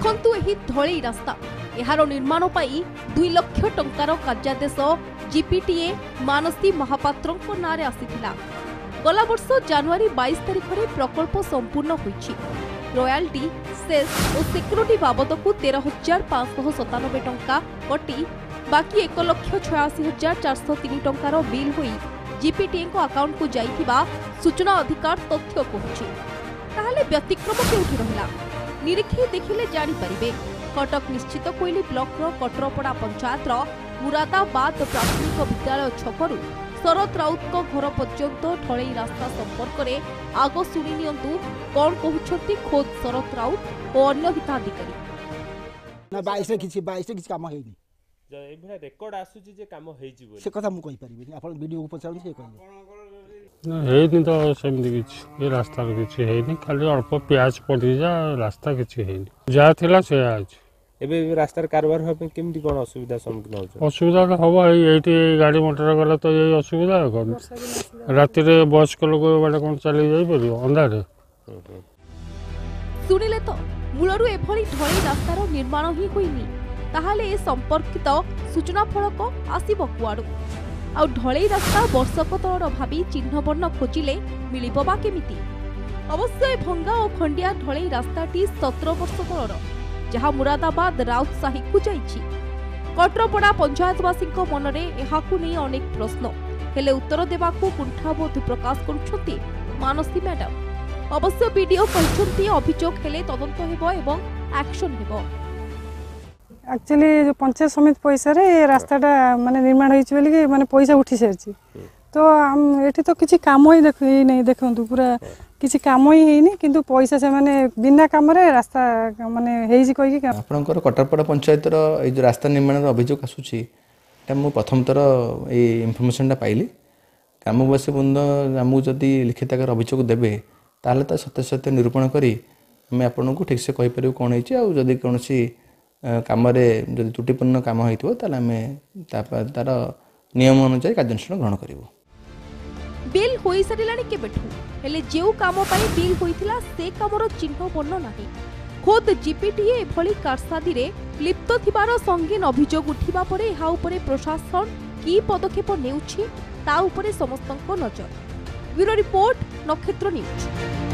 देखंतु एही ढळई रास्ता एहार निर्माण पाई 2 लाख टंकार कार्यादेश जीपीटीए मानसी महापात्रंको नारे आसीथिला। गला वर्ष जनवरी 22 तारिख में प्रकल्प संपूर्ण होईछि। रॉयल्टी सेस और सिक्योरिटी बाबद को 13,597 टंका कटी बाकी 1,86,403 टंकार बिल होई जीपीटीए को अकाउंट को जाइथिबा सूचना अधिकार तथ्य कहूछि। ताहले व्यतिक्रम केउठी रहिला निरीक्षे देखिले जानि परिबे। कटक निश्चित कोइली ब्लॉक रो कटरपड़ा पंचायत रो मुरादाबाद प्राथमिक विद्यालय छकरू शरद राउत को घर पर्यंत ढळई रास्ता संपर्क में आग शुणी नियंतु कौन कहउछंती खोद शरद राउत और अन्य हिताधिकारी। ना 22 किछि काम हेइनी जे एभरा रेकॉर्ड आसुची जे काम हेइची बोली से कथा मु कहि परिबेनी आपण वीडियो को पचाउन से कहले ना हेइनी तो सेमदी किछि ए रास्ता किछि हेइनी खाली अल्प प्याज पड़ी जा रास्ता किछि हेइनी जा थिला से आज एबे रास्तार कारबार होबे केमती कोन असुविधा सम्मुखीन होछ। असुविधा तो हवा एठी गाड़ी मोटर गला तो ये असुविधा कोन राति रे बस को लोग बाटे कोन चली जाई परियो अंधारे सुनिले तो मूलरू एभली ढळई रास्तार निर्माण ही होइनी ताहाले ए संपर्कित सूचना फलक आसीबो कुआडू आ ढळई रास्ता वर्षक तळर भाबी चिन्ह वर्ण खोजिले मिलिबो बा केमिति। अवश्य भंगा और खंडिया ढळई रास्ताटी 17 वर्ष तळर जहाँ मुरादाबाद राउत साही को जाइछि। कटरपड़ा पंचायतवासी मनरे एहाकु नै अनेक प्रश्न हेले उत्तर देबाकू कुंठाबोध प्रकाश करुछंती मानसी मैडम। अवश्य वीडियो कहछंती अभियोग हेले तदंत हेबो एवं एक्शन हेबो। एक्चुअली जो पंचायत समिति पैसा रे रास्ताटा माने निर्माण होइछि बोली कि माने पैसा उठी सारछि तो हम एठी तो किछि काम ही देखै नै देखंतु पूरा किछि काम ही हेइनी किंतु पैसा से माने बिना काम रे रास्ता माने हेइछि कहि कि आपनकर कटरपड़ा पंचायत रो ए जो रास्ता निर्माण रो अभियोग आसुछि त मु प्रथम तर ए इन्फॉर्मेशनटा पाइली ग्रामवासी बंद हमु जदी लिखित आकार अभियोग देबे ताले त सत्य सत्य निरूपण करी हम आपनको ठीक से कहि परिउ कोन हेछि आ जदी कोनसी काम रे जदी त्रुटिपूर्ण काम होइतबो ताले हमें तार नियम अनुसार कार्यानुष्ठान ग्रहण करिवो। बिल होई सारिलानी केबेठू हेले जेउ काम पाई बिल होइथिला से कामर चिन्ह वर्ण नाही। खोद जीपीटीए एभली कारसादी रे लिप्त थिबार संगीन अभियोग उठिबा परे एहा उपरे प्रशासन की पदक्षेप नेउछि ता उपरे समस्तक नजर। Bureau report Nakshatra news.